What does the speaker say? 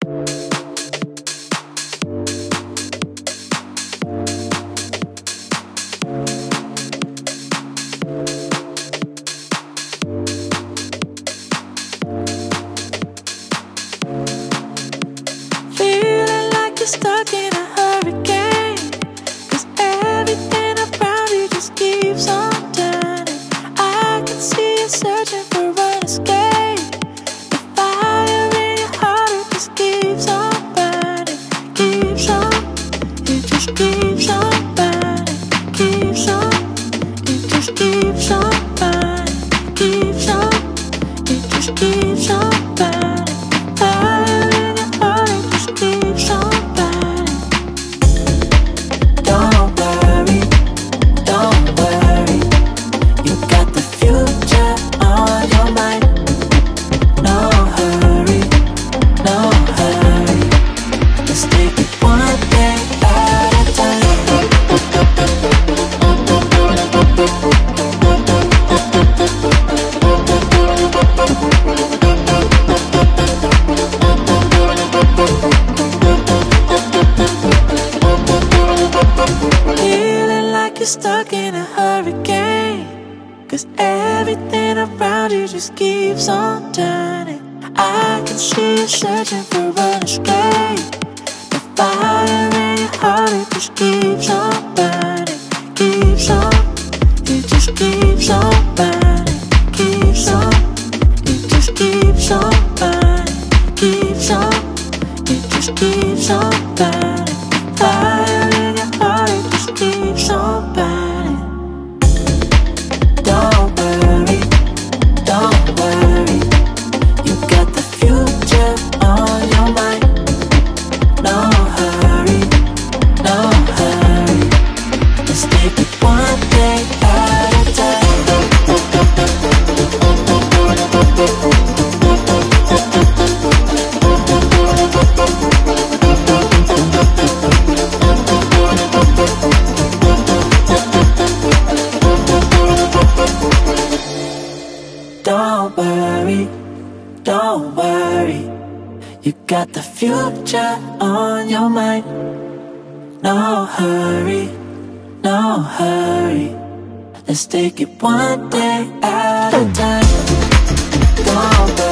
Feeling like you're stuck in a hurricane, 'cause everything around you just keeps on turning. I can see you searching for an escape. The fire in your heart, it just keeps on burning. Keeps on, it just keeps on burning. Keeps on, it just keeps on burning. Keeps on, it just keeps on burning. Fire in your heart, it just keeps on burning. Don't worry, you got the future on your mind. No hurry, just take it one day at a time. Feeling like you're stuck in a hurricane, 'cause everything around you just keeps on turning. I can see you searching for an escape. The fire in your heart, it just keeps on burning. Keeps on, it just keeps on burning. Keeps on, it just keeps on burning. Keeps on, it just keeps on burning. Fire in your heart, it just keeps on burning. Don't worry, you got the future on your mind. No hurry, just take it one day at a time. Don't worry, you got the future on your mind. No hurry, let's take it one day at a time. Don't worry.